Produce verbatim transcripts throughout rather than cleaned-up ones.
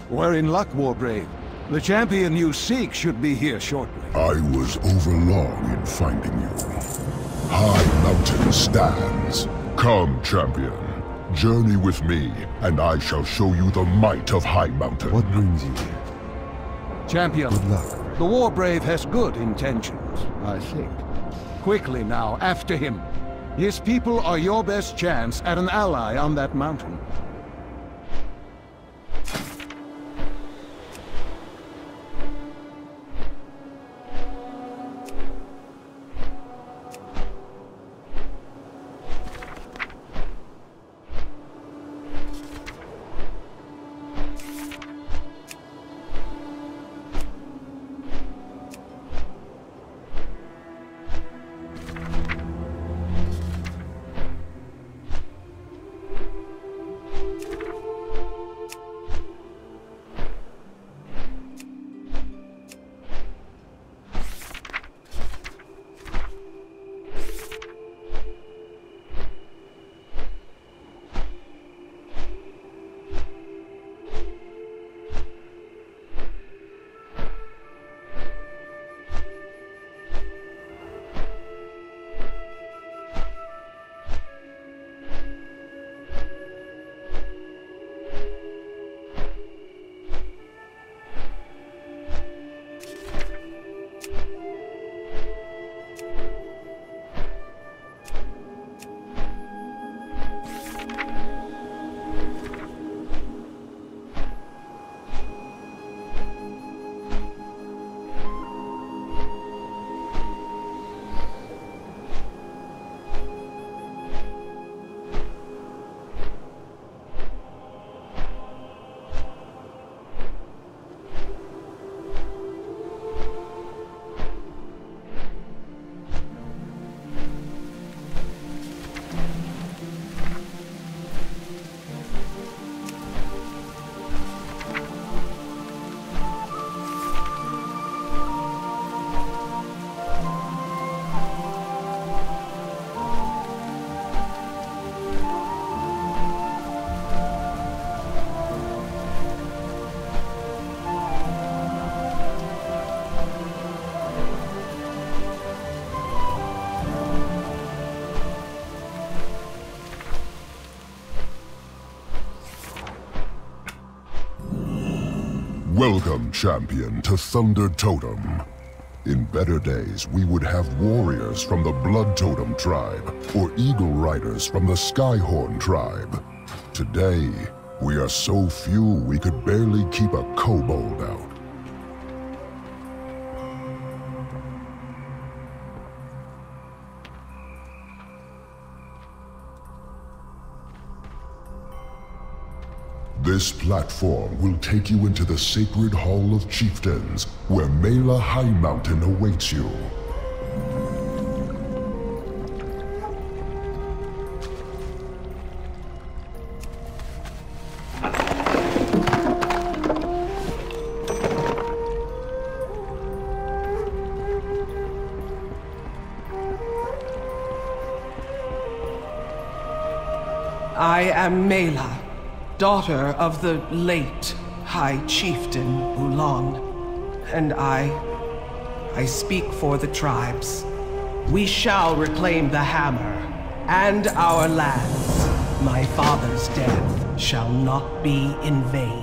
We're in luck, Warbrave. The champion you seek should be here shortly. I was overlong in finding you. High Mountain stands. Come, champion. Journey with me, and I shall show you the might of High Mountain. What brings you here? Champion, Good luck. the Warbrave has good intentions, I think. Quickly now, after him. His people are your best chance at an ally on that mountain. Welcome, champion, to Thunder Totem. In better days, we would have warriors from the Blood Totem tribe, or Eagle Riders from the Skyhorn tribe. Today, we are so few we could barely keep a kobold out. This platform will take you into the Sacred Hall of Chieftains, where Mela High Mountain awaits you. I am Mela, daughter of the late High Chieftain Oolong, and I... I speak for the tribes. We shall reclaim the hammer and our lands. My father's death shall not be in vain.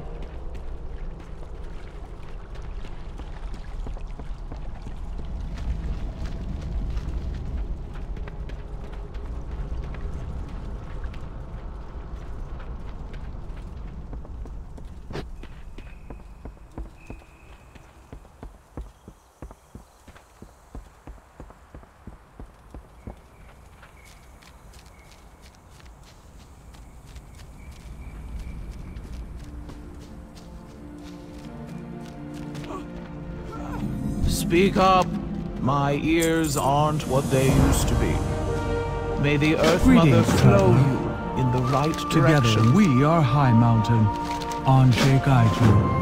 Speak up. My ears aren't what they used to be. May the Earth Mother Greetings, flow traveler. you in the right Together, direction. we are High Mountain. Anshe Kaiju.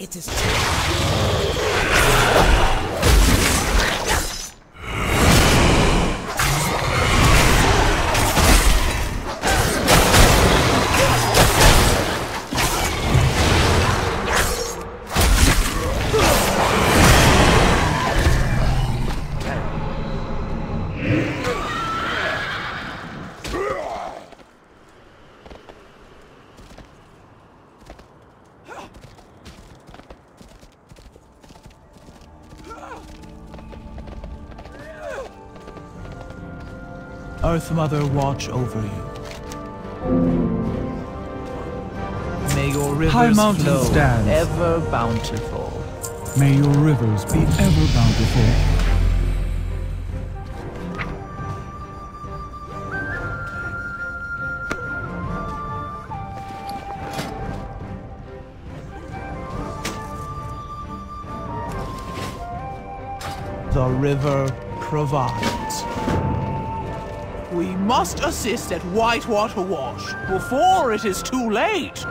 It is true. Earth Mother watch over you. May your rivers High Mountain flow stands. ever bountiful. May your rivers be ever bountiful. The river provides. We must assist at Whitewater Wash before it is too late.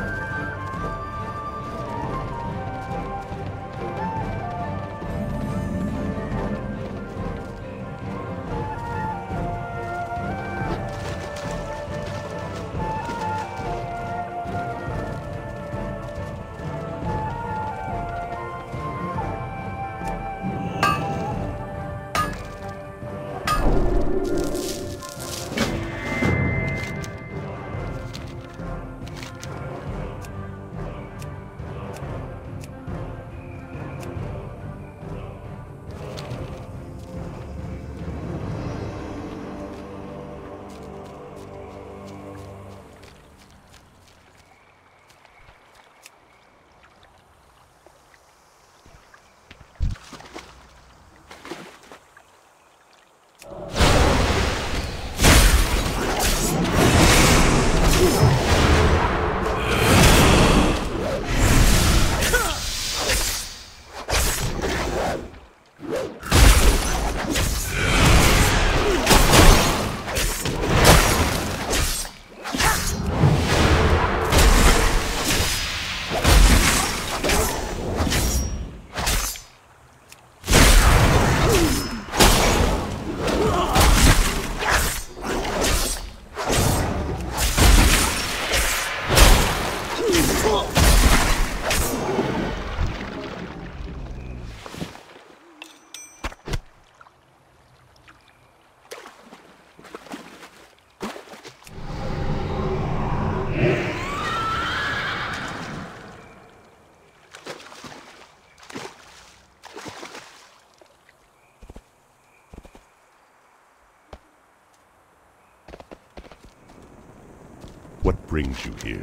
What brings you here?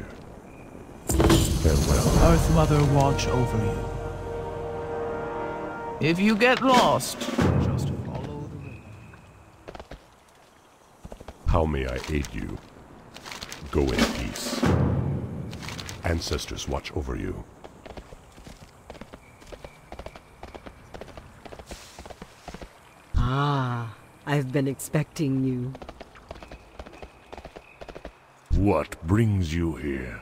Farewell. Earth Mother watch over you. If you get lost, just follow the river. How may I aid you? Go in peace. Ancestors watch over you. Ah, I've been expecting you. What brings you here?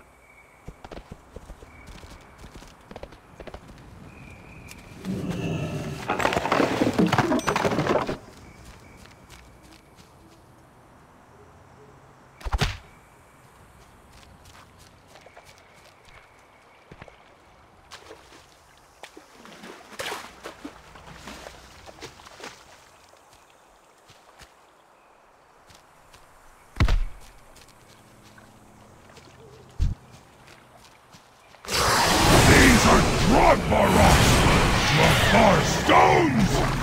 Rogmaros! Lothar stones!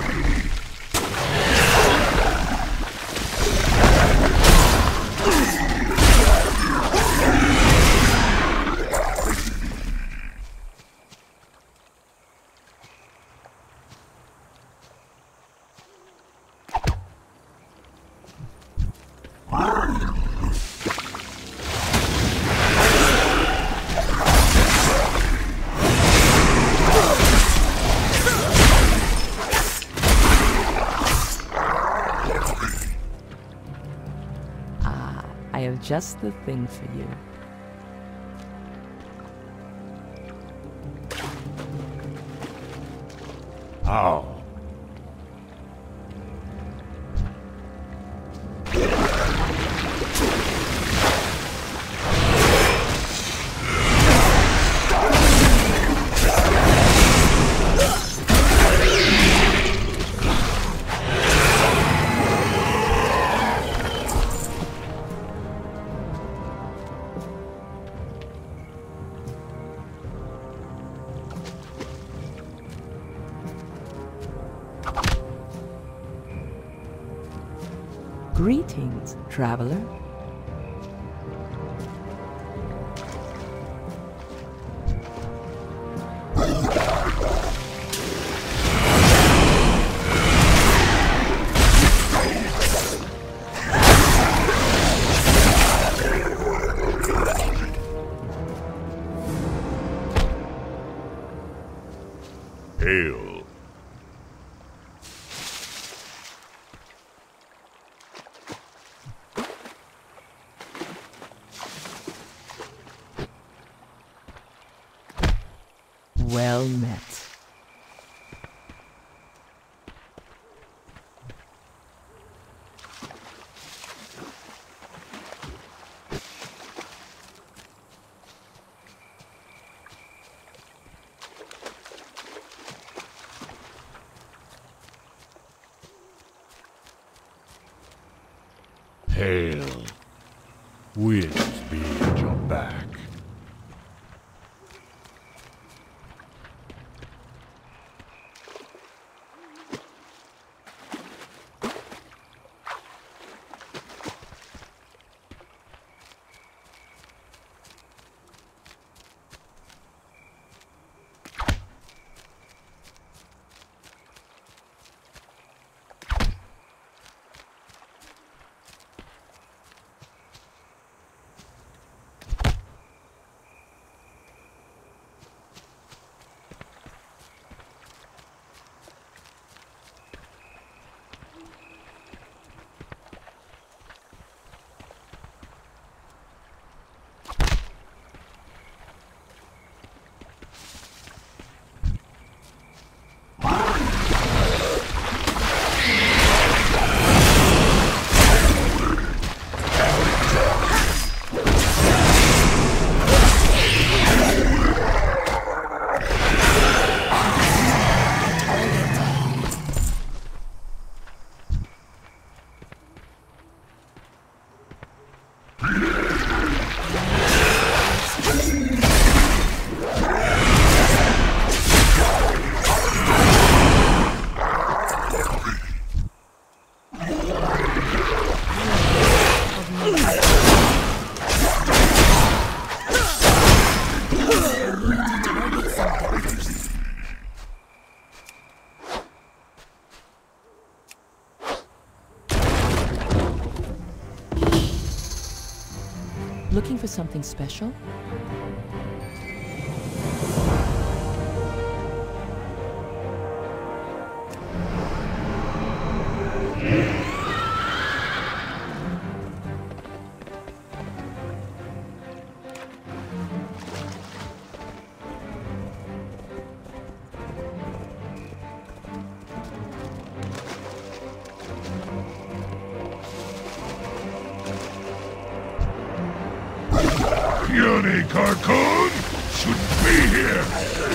I have just the thing for you. How? Greetings, traveler. Hail. Well met. Hail. Winds be at your back. Looking for something special? Puny Carcoon shouldn't be here!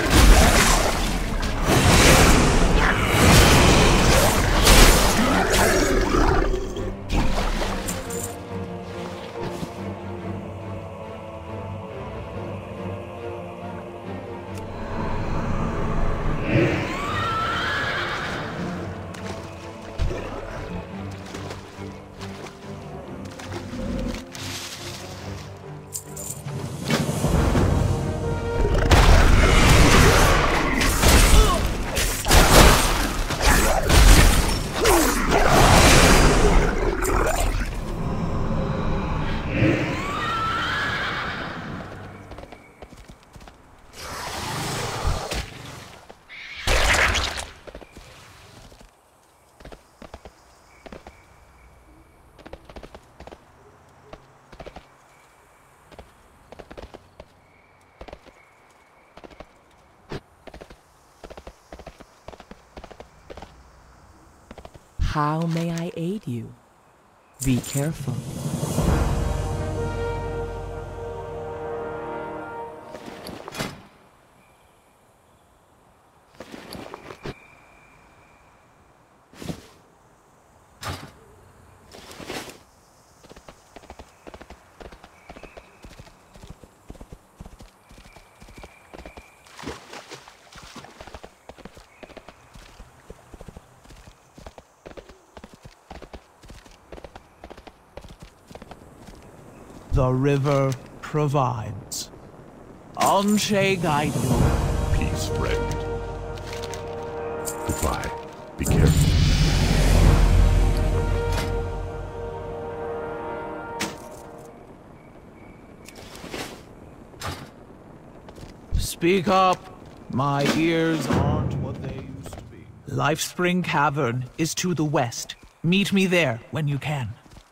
How may I aid you? Be careful. The river provides. Anshe guide you. Peace, friend. Goodbye. Be careful. Speak up. My ears aren't what they used to be. Lifespring Cavern is to the west. Meet me there when you can.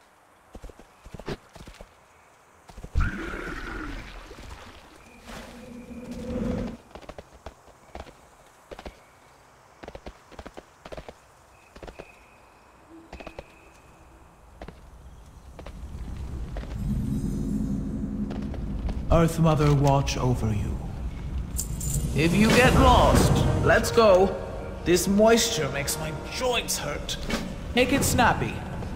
Earth Mother watch over you. If you get lost, let's go. This moisture makes my joints hurt. Make it snappy.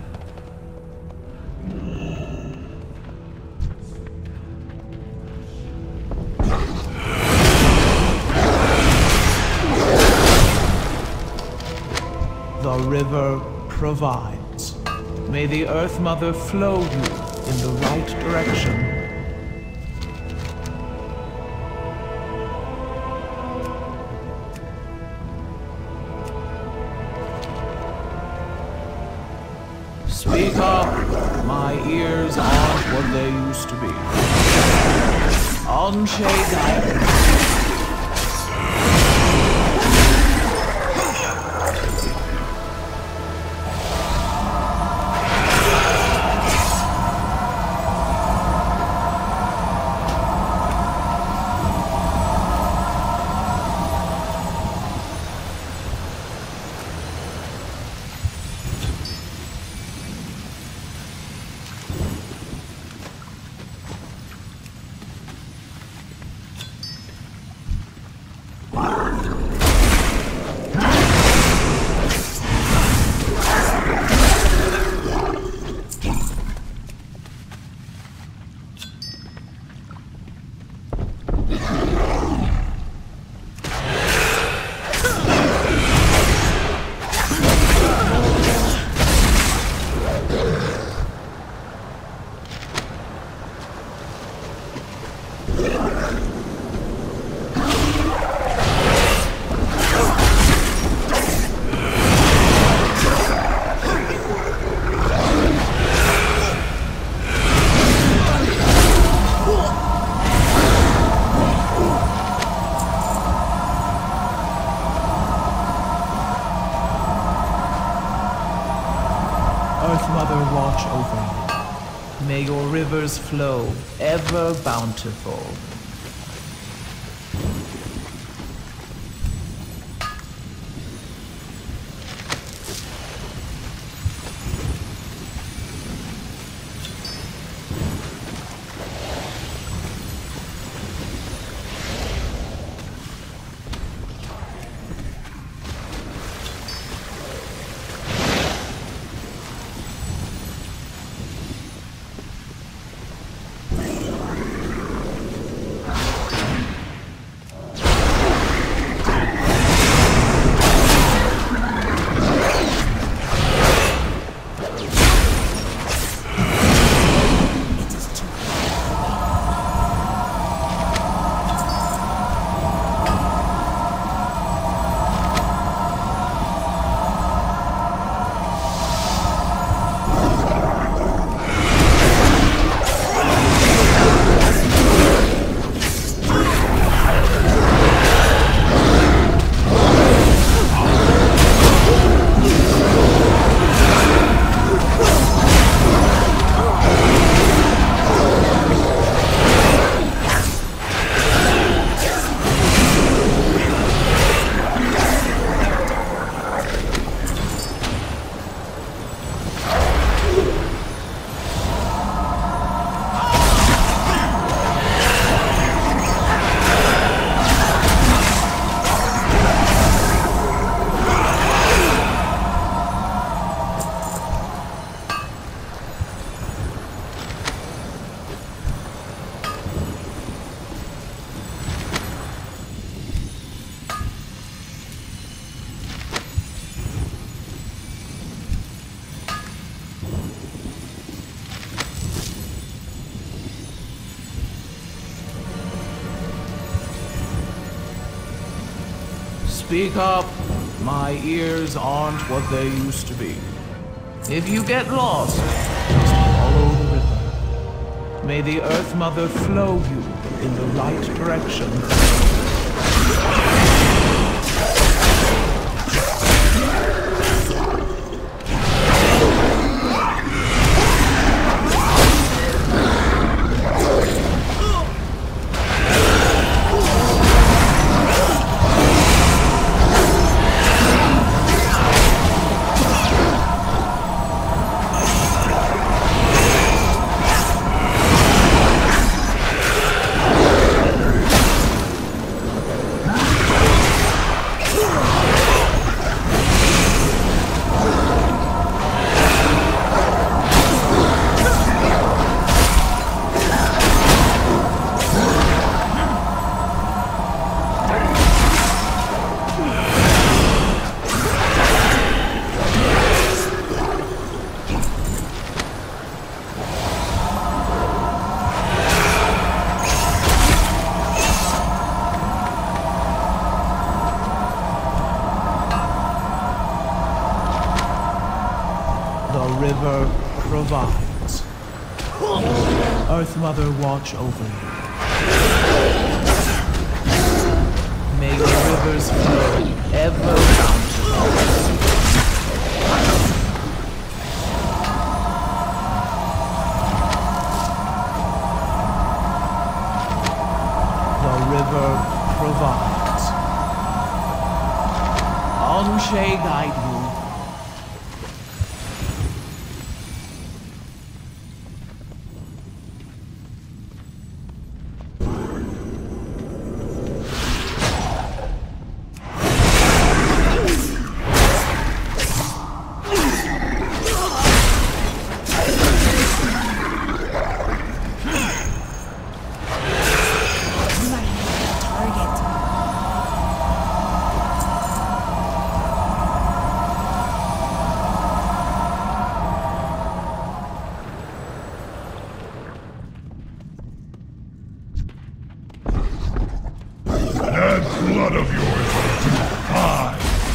The river provides. May the Earth Mother flow you in the right direction. Speak up. My ears aren't what they used to be. Anshe guide. Earth Mother watch over you. May your rivers flow ever bountiful. Speak up. My ears aren't what they used to be. If you get lost, just follow the river. May the Earth Mother flow you in the right direction. River provides. Earth Mother watch over you. May the rivers flow ever bountiful. The river provides. Anshe guide you. Blood of yours is too high.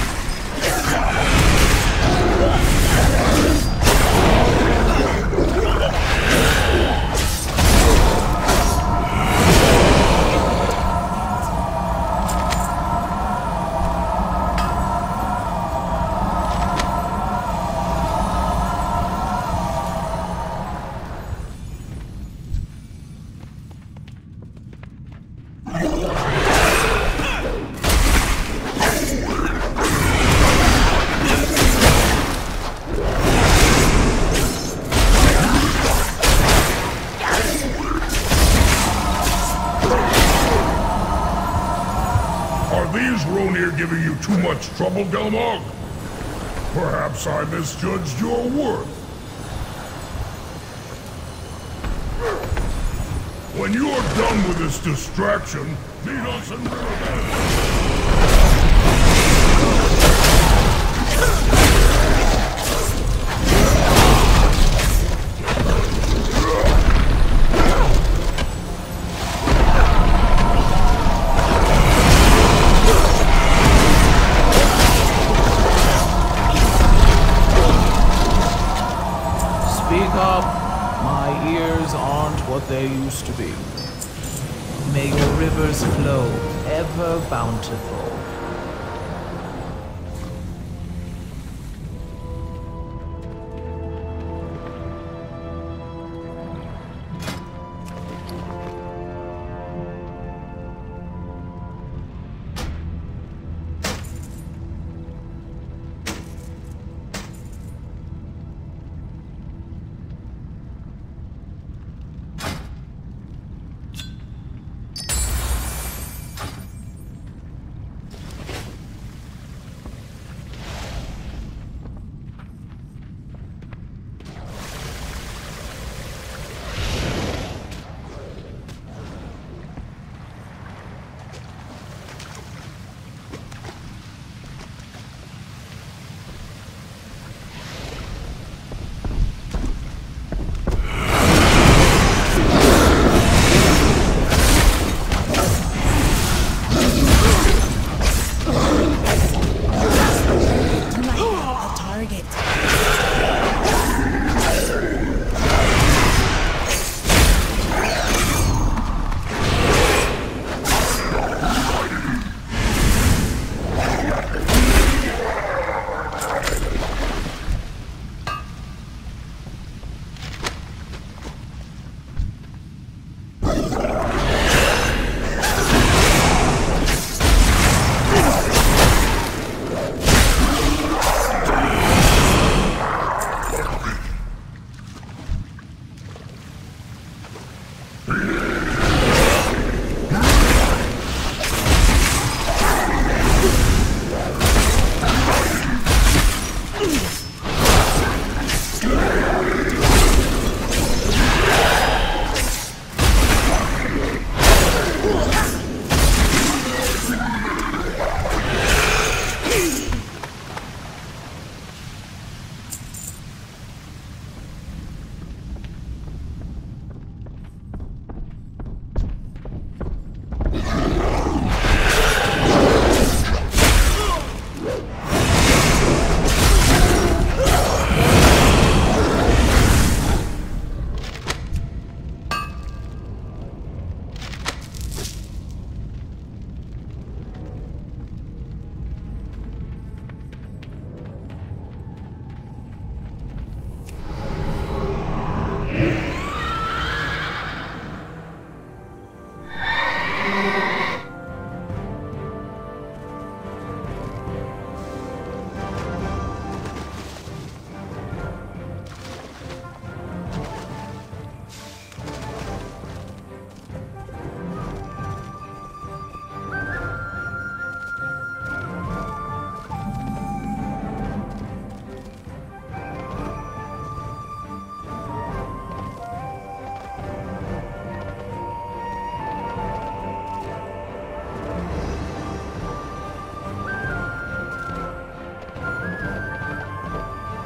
Giving you too much trouble, Gelmog? Perhaps I misjudged your worth. When you're done with this distraction, meet us in Riverbend. What they used to be. May your rivers flow ever bountiful.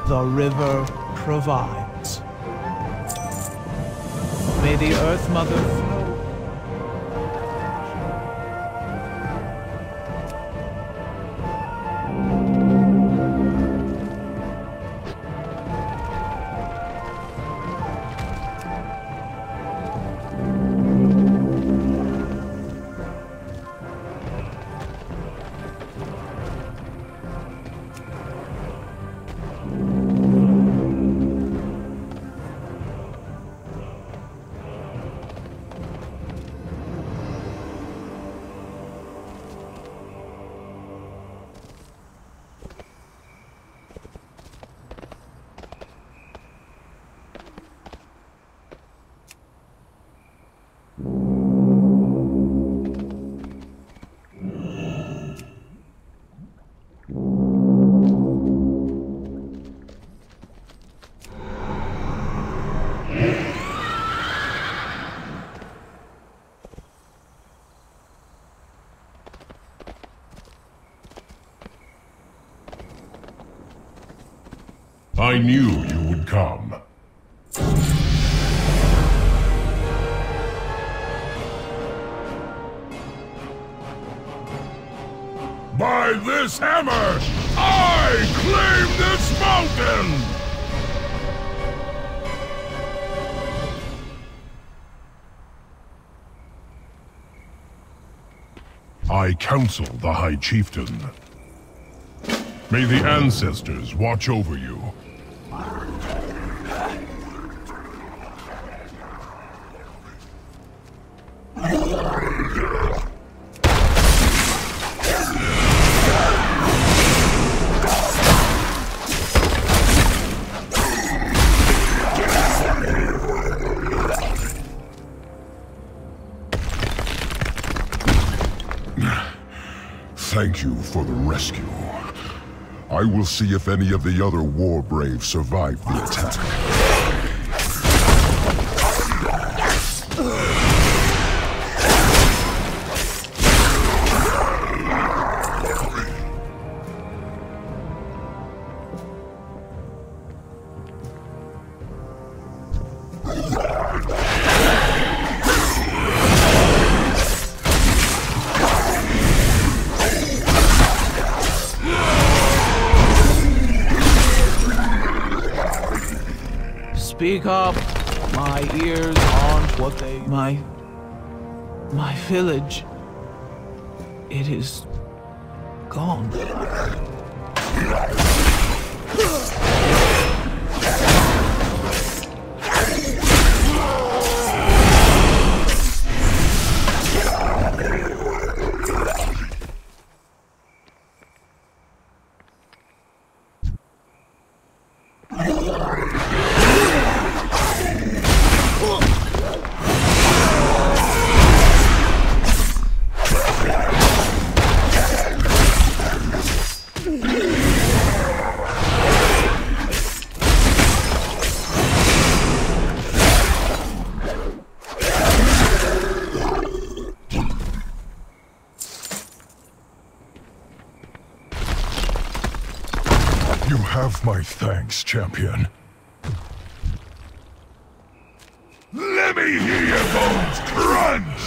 the river provides. May the Earth Mother flow. I knew you would come. By this hammer, I claim this mountain! I counsel the High Chieftain. May the ancestors watch over you. Thank you for the rescue. I will see if any of the other war braves survive the attack. Speak up. My ears aren't what they... My... My village... It is... gone. You have my thanks, champion. Let me hear your bones crunch!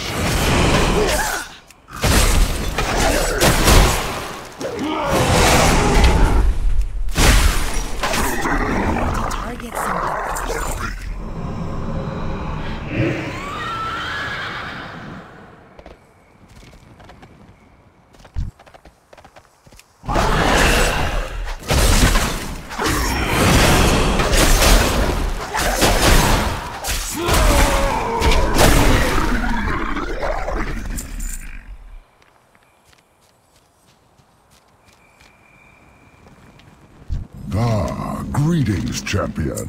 Target something. Ah, greetings, champion.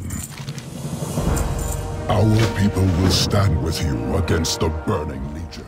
Our people will stand with you against the Burning Legion.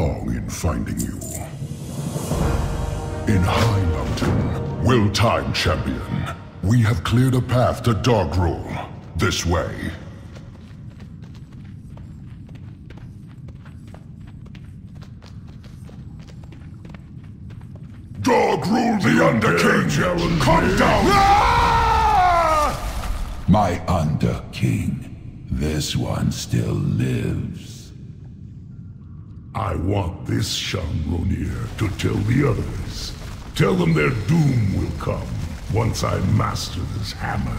wrong in finding you. In High Mountain, Will-Time Champion, we have cleared a path to Dagruul. This way. Dagruul the Underking! Come down! Ah! My Underking. This one still lives. I want this Shan'Ronir to tell the others. Tell them their doom will come once I master this hammer.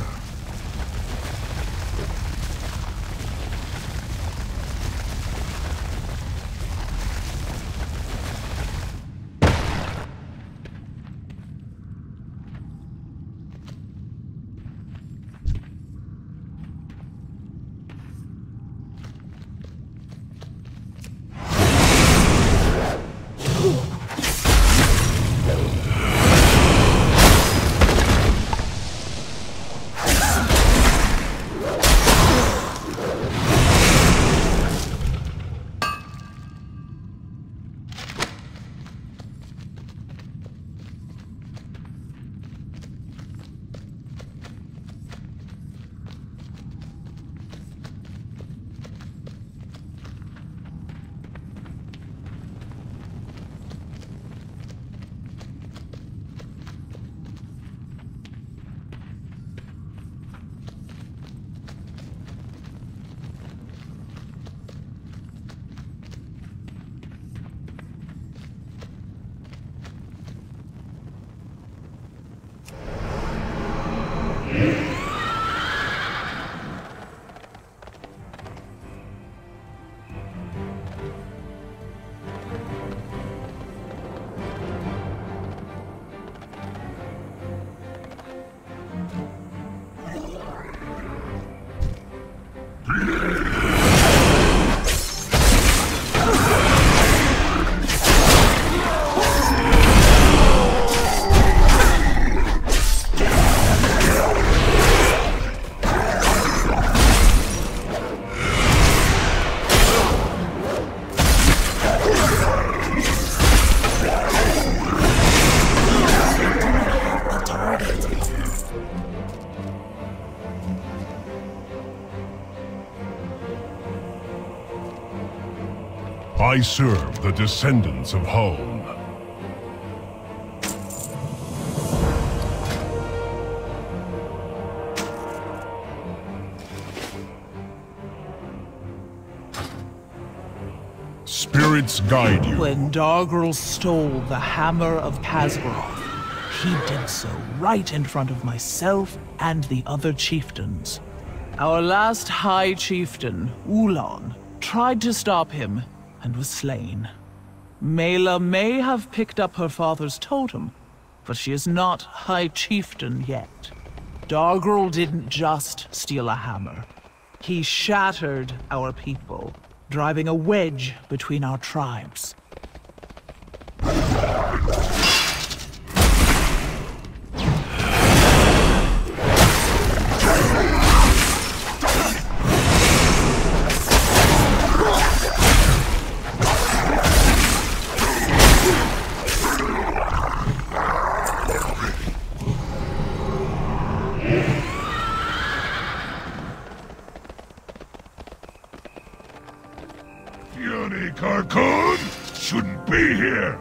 I serve the descendants of Huln. Spirits guide you. When Dagruul stole the Hammer of Kazgoroth, he did so right in front of myself and the other chieftains. Our last High Chieftain, Ulan, tried to stop him and was slain. Mela may have picked up her father's totem, but she is not High Chieftain yet. Dagruul didn't just steal a hammer. He shattered our people, driving a wedge between our tribes. Yoni Karkun shouldn't be here!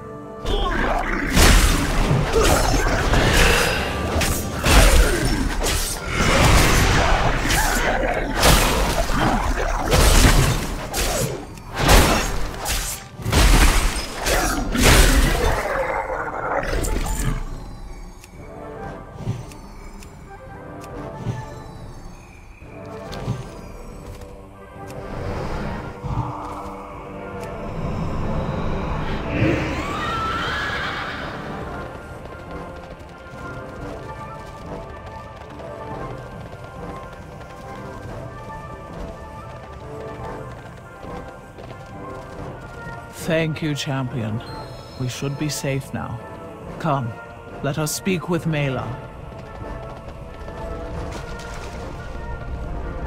Thank you, champion. We should be safe now. Come, let us speak with Mela.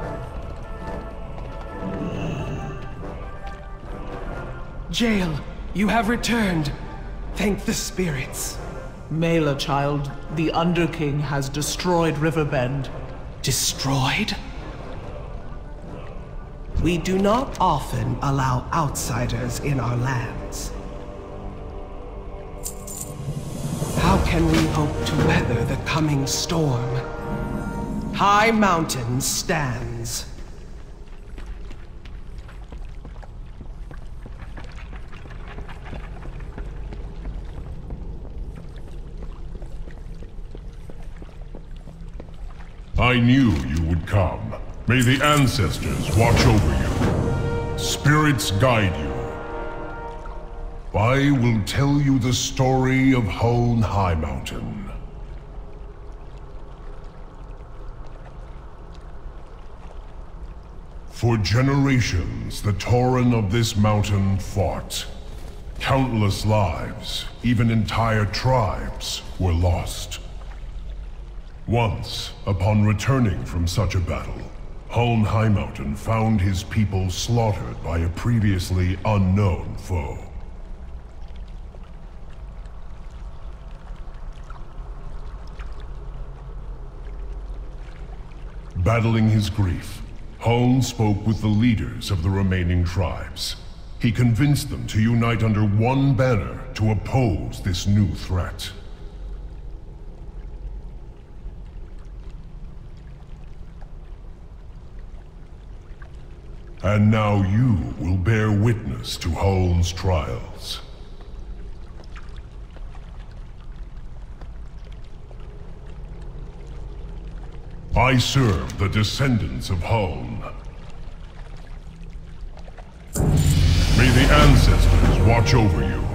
Jael, You have returned. Thank the spirits. Mela, child, the Underking has destroyed Riverbend. Destroyed? We do not often allow outsiders in our lands. How can we hope to weather the coming storm? High Mountain stands. I knew you would come. May the ancestors watch over you. Spirits guide you. I will tell you the story of Hoenn High Mountain. For generations, the Tauren of this mountain fought. Countless lives, even entire tribes, were lost. Once, upon returning from such a battle, Hoenn High Mountain found his people slaughtered by a previously unknown foe. Battling his grief, Hoenn spoke with the leaders of the remaining tribes. He convinced them to unite under one banner to oppose this new threat. And now you will bear witness to Hoenn's trials. I serve the descendants of Hoenn. May the ancestors watch over you.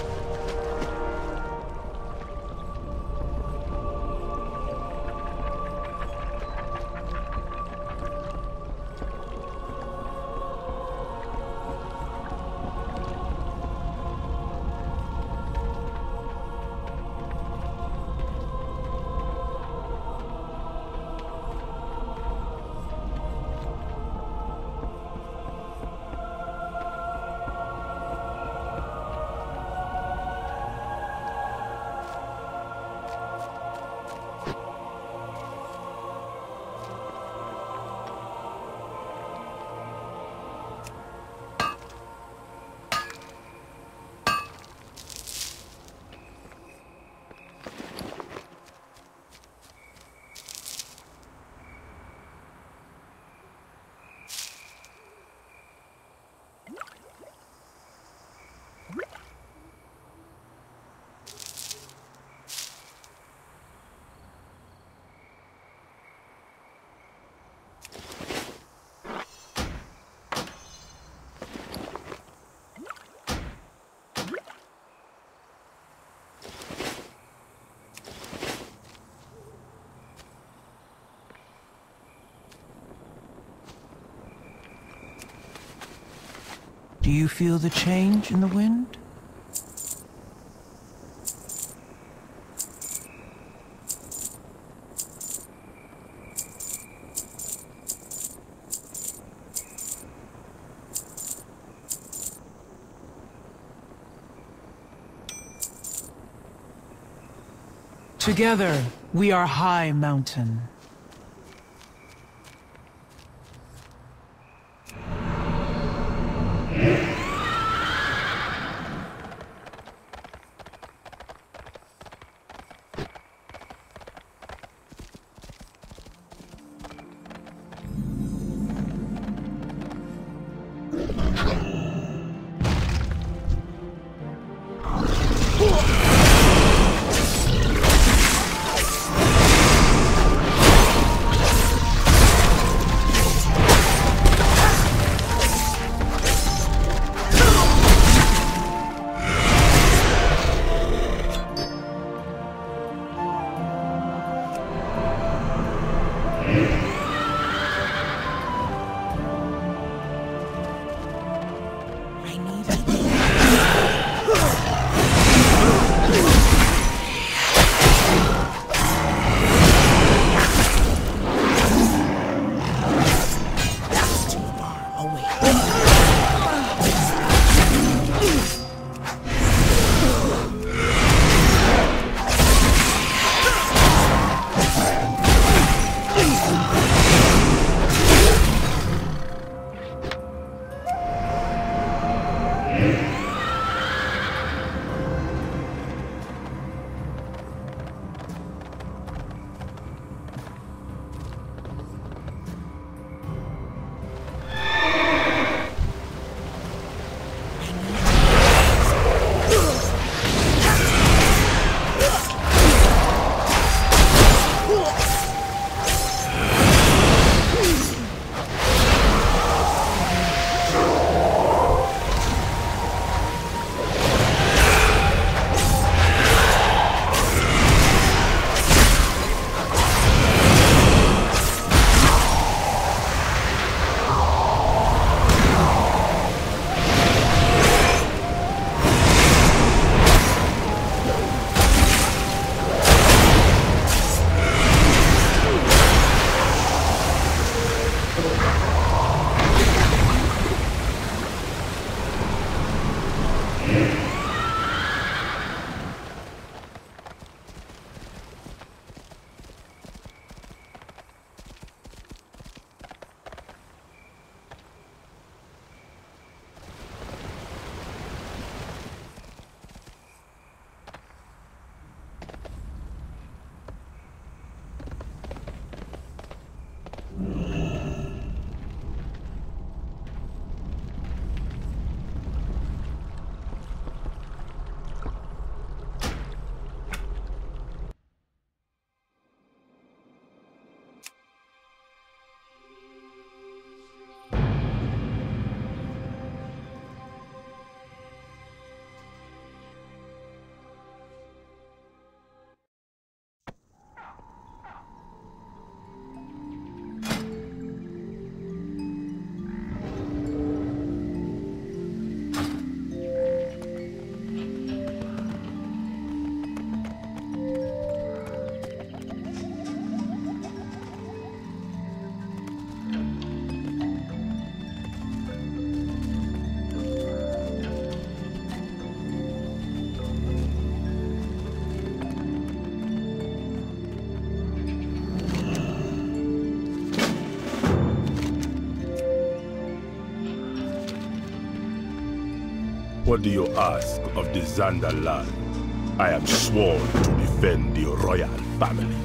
Do you feel the change in the wind? Together, we are High Mountain. What do you ask of the Xander land? I am sworn to defend the royal family.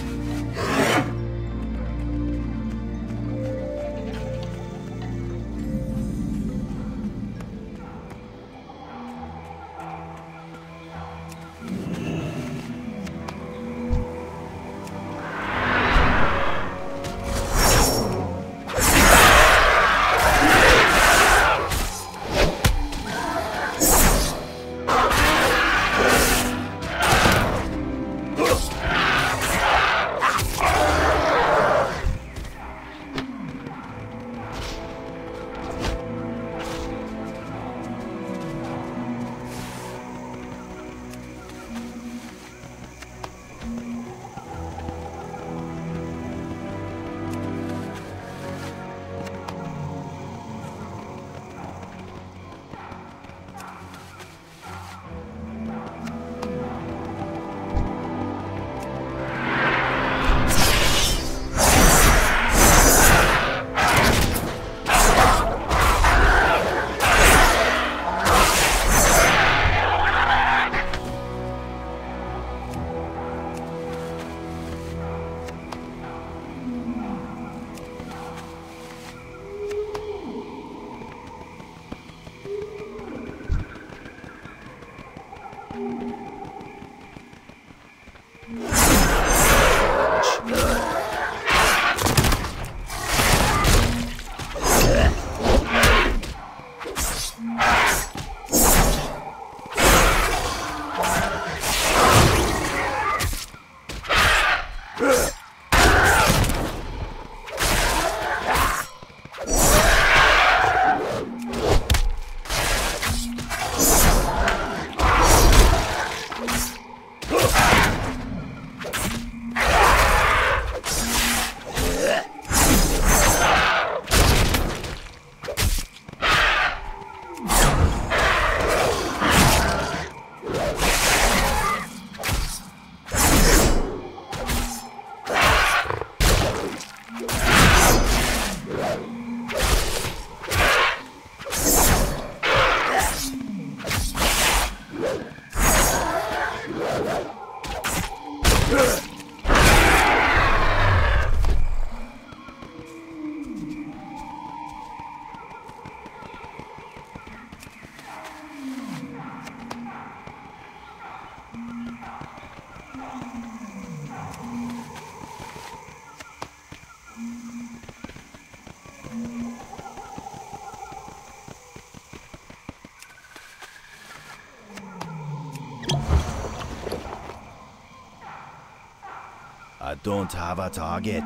I don't have a target.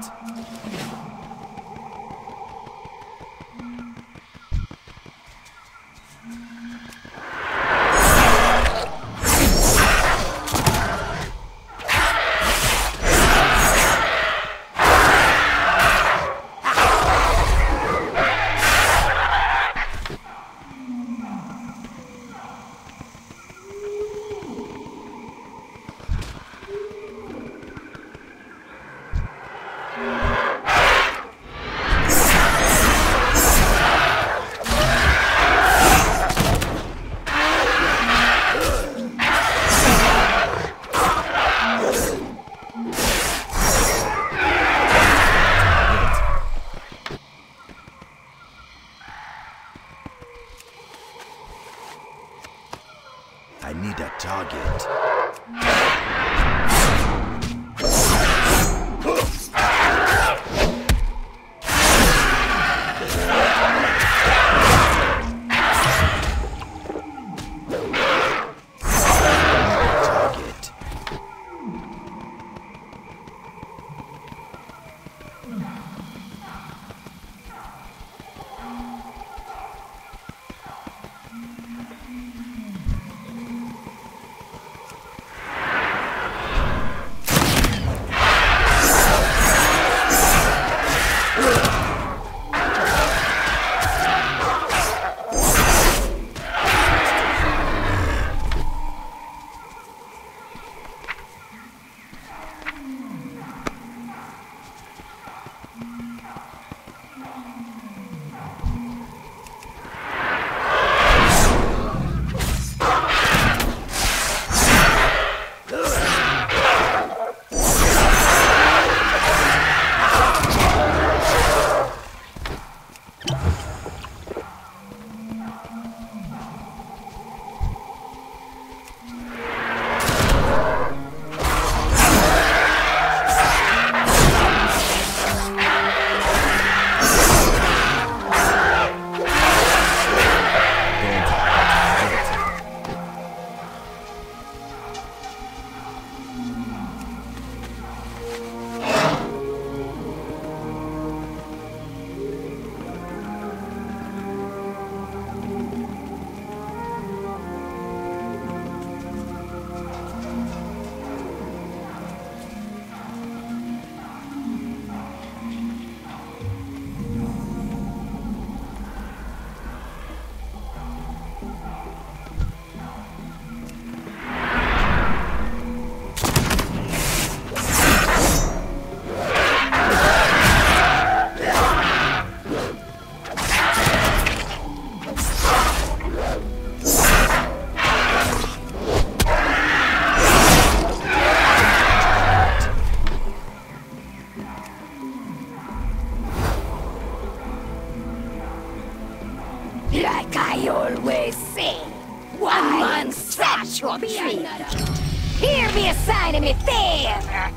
a sign of me favor.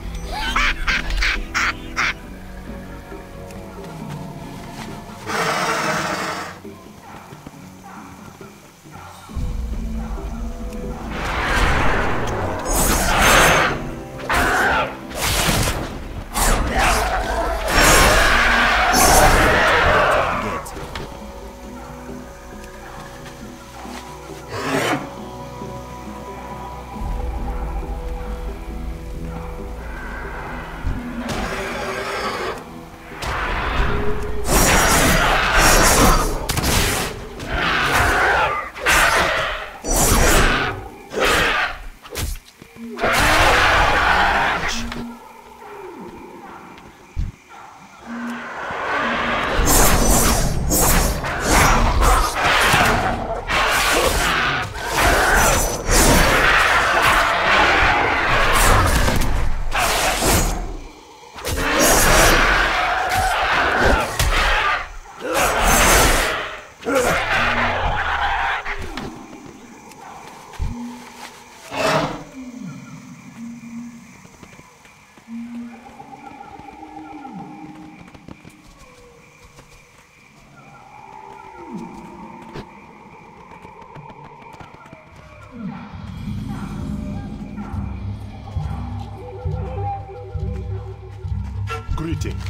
Greetings.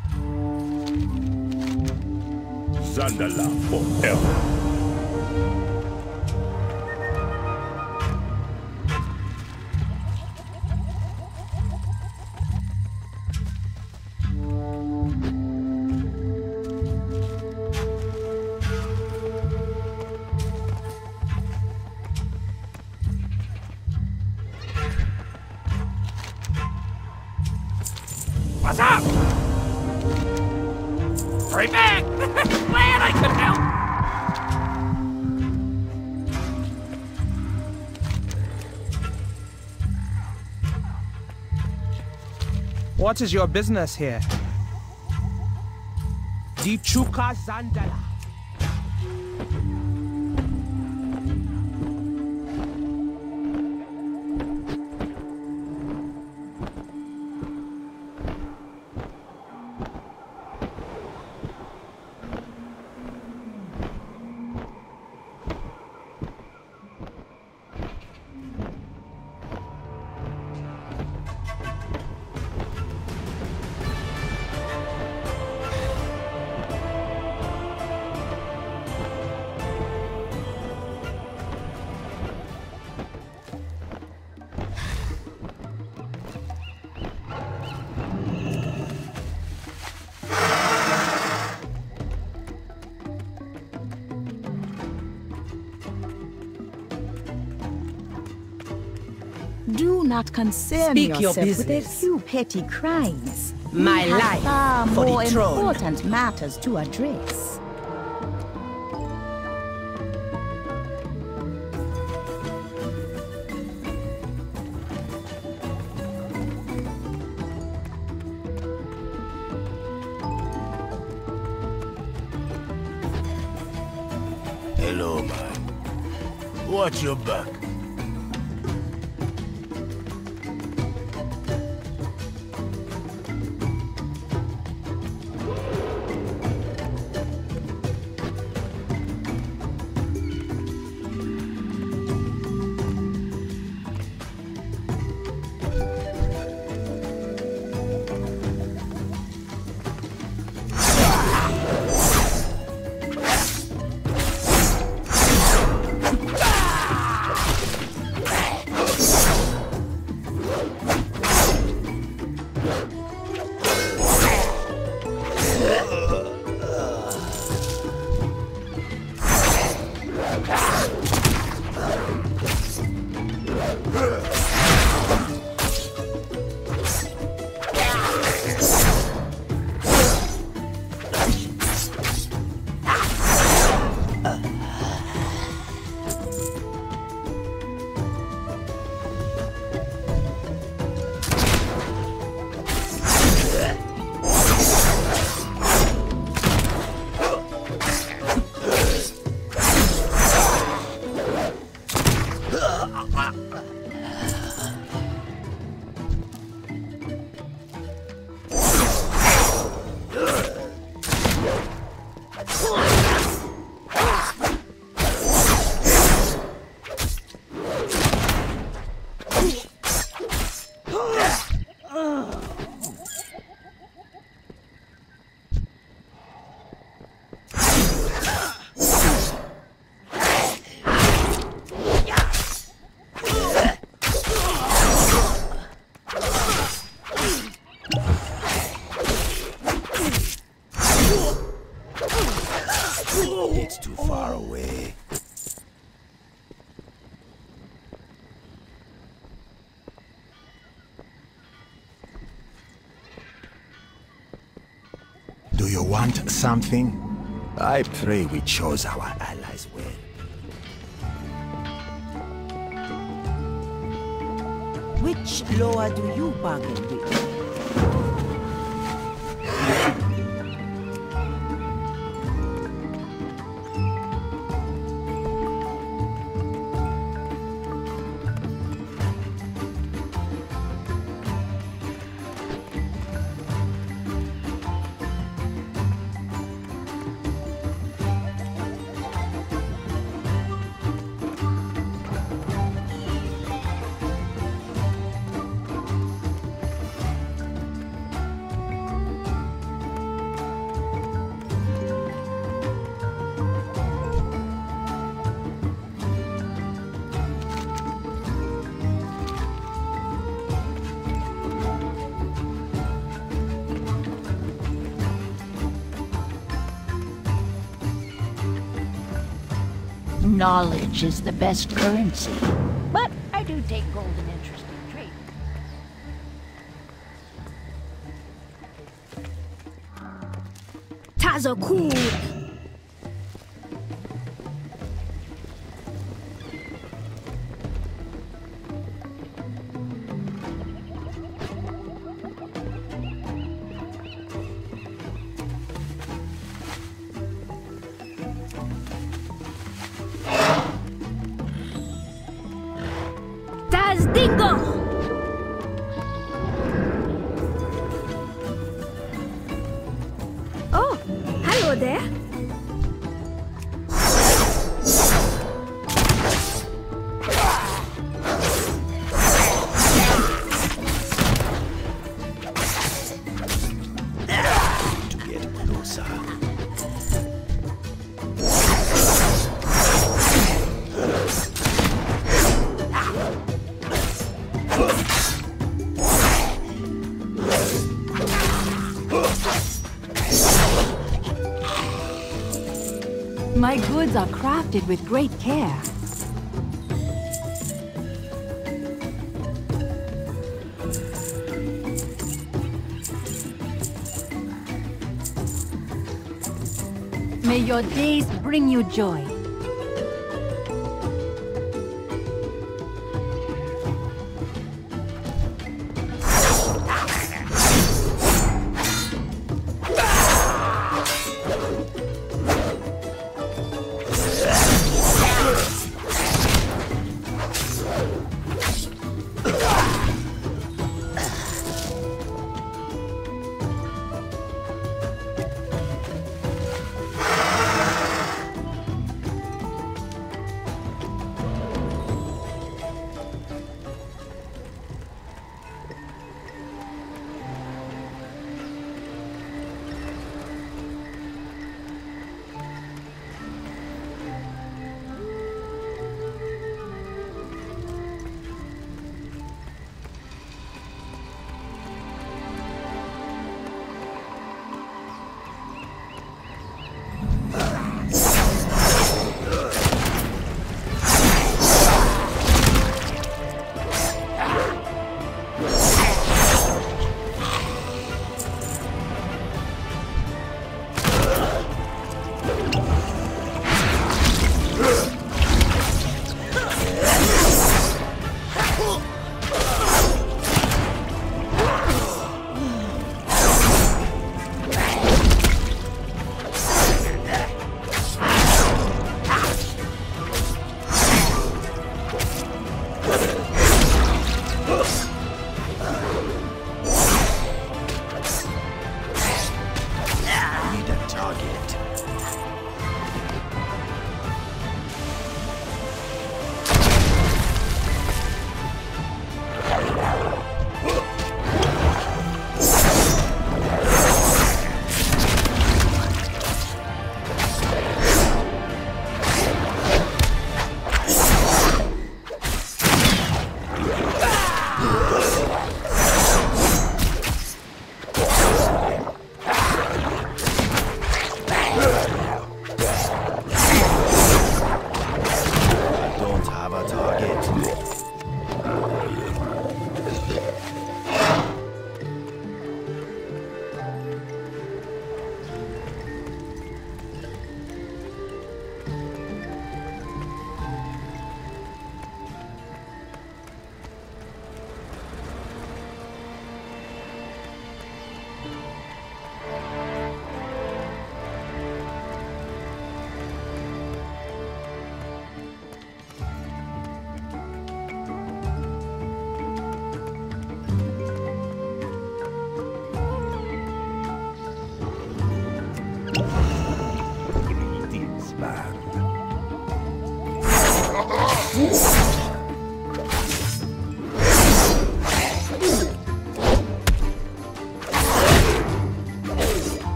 Zandala forever. What's up? Hurry back! Glad I could help! What is your business here? Dichuka Zandala. Do not concern Speak your yourself with a business. few petty crimes. My We have life far for the more throne. important matters to address. Hello, man. Watch your back. You want something? I pray we chose our allies well. Which Loa do you bargain with? Knowledge is the best currency, but I do take golden interest in trade. Tazokud! Dingo! Oh, hello there. To get closer. My goods are crafted with great care. May your days bring you joy.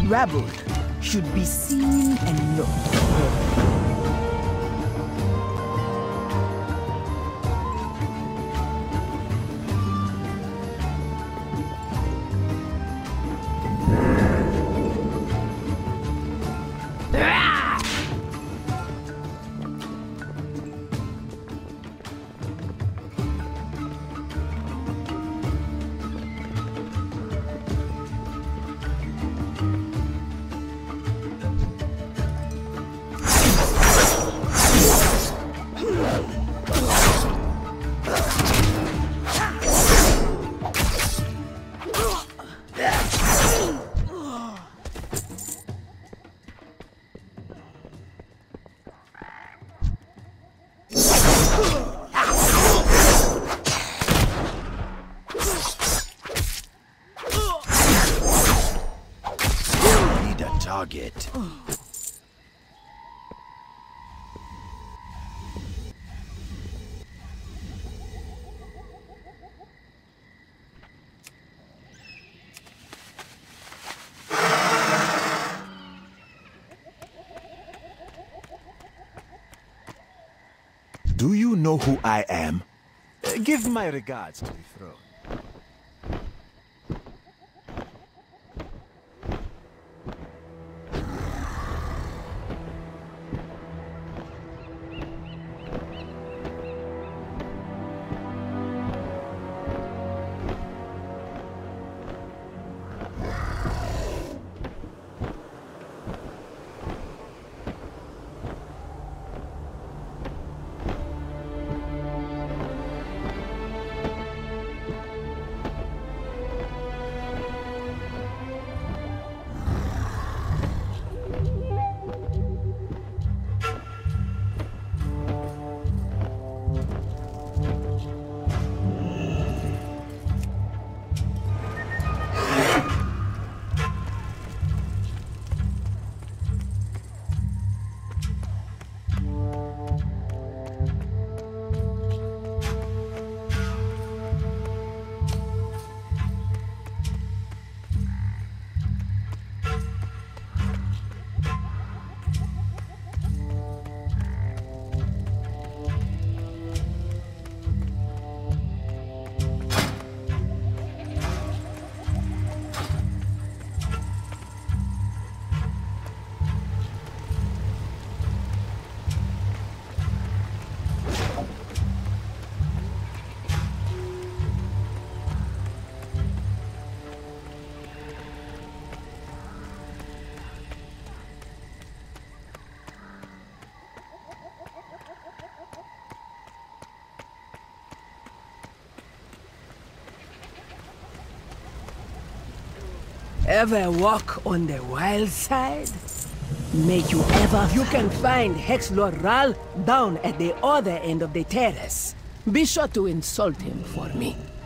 rabble should be seen and known. Target. Do you know who I am? Uh, give my regards to the throne. Ever walk on the wild side? May you ever... You can find Hex Lord Ral down at the other end of the terrace. Be sure to insult him for me.